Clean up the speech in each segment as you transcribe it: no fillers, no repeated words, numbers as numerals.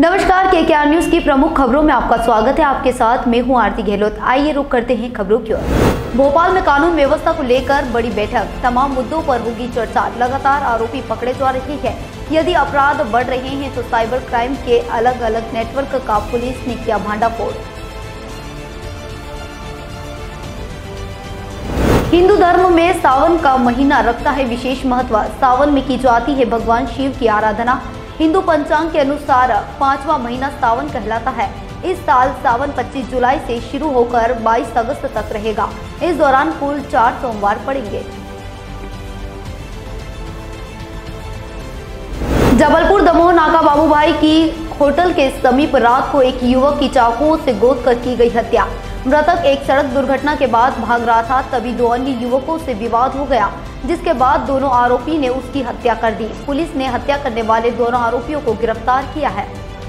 नमस्कार, KKR news की प्रमुख खबरों में आपका स्वागत है। आपके साथ मैं हूं आरती गहलोत। आइए रुक करते हैं खबरों की ओर। भोपाल में कानून व्यवस्था को लेकर बड़ी बैठक, तमाम मुद्दों पर होगी चर्चा। लगातार आरोपी पकड़े जा रहे हैं। यदि अपराध बढ़ रहे हैं तो साइबर क्राइम के अलग अलग नेटवर्क का पुलिस ने किया भांडाफोड़। हिंदू धर्म में सावन का महीना रखता है विशेष महत्व। सावन में की जाती है भगवान शिव की आराधना। हिंदू पंचांग के अनुसार 5वां महीना सावन कहलाता है। इस साल सावन 25 जुलाई से शुरू होकर 22 अगस्त तक रहेगा। इस दौरान कुल 4 सोमवार पड़ेंगे। जबलपुर दमोह नाका बाबूभाई की होटल के समीप रात को एक युवक की चाकुओं से गोद कर की गई हत्या। मृतक एक सड़क दुर्घटना के बाद भाग रहा था, तभी दो अन्य युवकों से विवाद हो गया, जिसके बाद दोनों आरोपी ने उसकी हत्या कर दी। पुलिस ने हत्या करने वाले दोनों आरोपियों को गिरफ्तार किया है।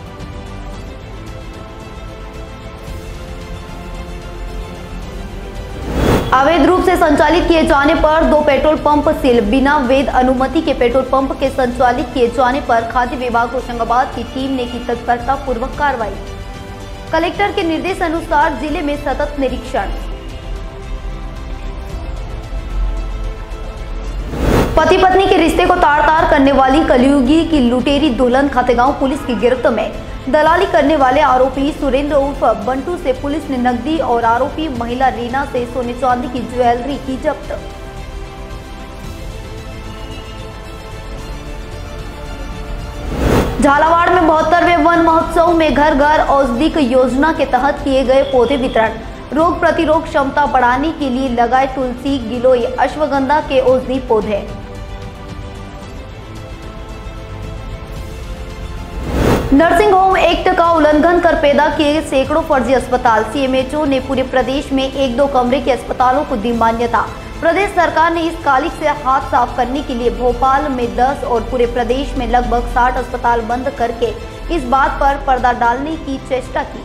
अवैध रूप से संचालित किए जाने पर 2 पेट्रोल पंप सील। बिना वैध अनुमति के पेट्रोल पंप के संचालित किए जाने पर खाद्य विभाग होशंगाबाद की टीम ने की तत्परता पूर्वक कार्रवाई। कलेक्टर के निर्देश अनुसार जिले में सतत निरीक्षण। पति पत्नी के रिश्ते को तार-तार करने वाली कलयुगी की लुटेरी दुल्हन खातेगांव पुलिस की गिरफ्त में। दलाली करने वाले आरोपी सुरेंद्र उर्फ बंटू से पुलिस ने नकदी और आरोपी महिला रीना से सोने चांदी की ज्वेलरी की जब्त। झालावाड़ में 72वें वन महोत्सव में घर घर औषधिक योजना के तहत किए गए पौधे वितरण। रोग प्रतिरोध क्षमता बढ़ाने के लिए लगाए तुलसी, गिलोय, अश्वगंधा के औषधि पौधे। नर्सिंग होम एक्ट का उल्लंघन कर पैदा किए सैकड़ों फर्जी अस्पताल। CMHO ने पूरे प्रदेश में 1-2 कमरे के अस्पतालों को दी मान्यता। प्रदेश सरकार ने इस कालिख से हाथ साफ करने के लिए भोपाल में 10 और पूरे प्रदेश में लगभग 60 अस्पताल बंद करके इस बात पर पर्दा डालने की चेष्टा की।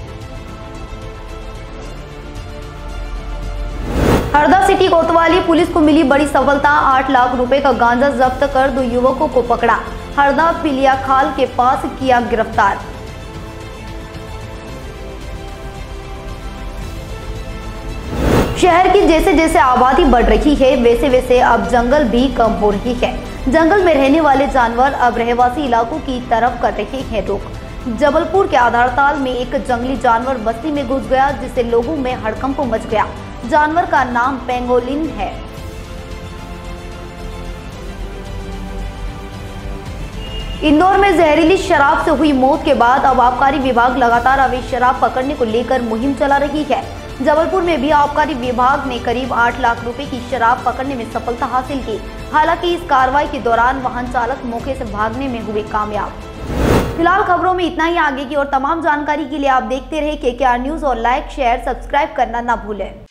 हरदा सिटी कोतवाली पुलिस को मिली बड़ी सफलता। 8 लाख रुपए का गांजा जब्त कर 2 युवकों को पकड़ा। हरदा पिलियाखाल के पास किया गिरफ्तार। शहर की जैसे जैसे आबादी बढ़ रही है, वैसे वैसे अब जंगल भी कम हो रही है। जंगल में रहने वाले जानवर अब रहवासी इलाकों की तरफ कर रहे हैं रुख। जबलपुर के आधारताल में एक जंगली जानवर बस्ती में घुस गया, जिससे लोगों में हड़कंप मच गया। जानवर का नाम पेंगोलिन है। इंदौर में जहरीली शराब से हुई मौत के बाद अब आबकारी विभाग लगातार अवैध शराब पकड़ने को लेकर मुहिम चला रही है। जबलपुर में भी आबकारी विभाग ने करीब 8 लाख रुपए की शराब पकड़ने में सफलता हासिल की। हालांकि इस कार्रवाई के दौरान वाहन चालक मौके से भागने में हुए कामयाब। फिलहाल खबरों में इतना ही। आगे की और तमाम जानकारी के लिए आप देखते रहे KKR न्यूज और लाइक, शेयर, सब्सक्राइब करना ना भूलें।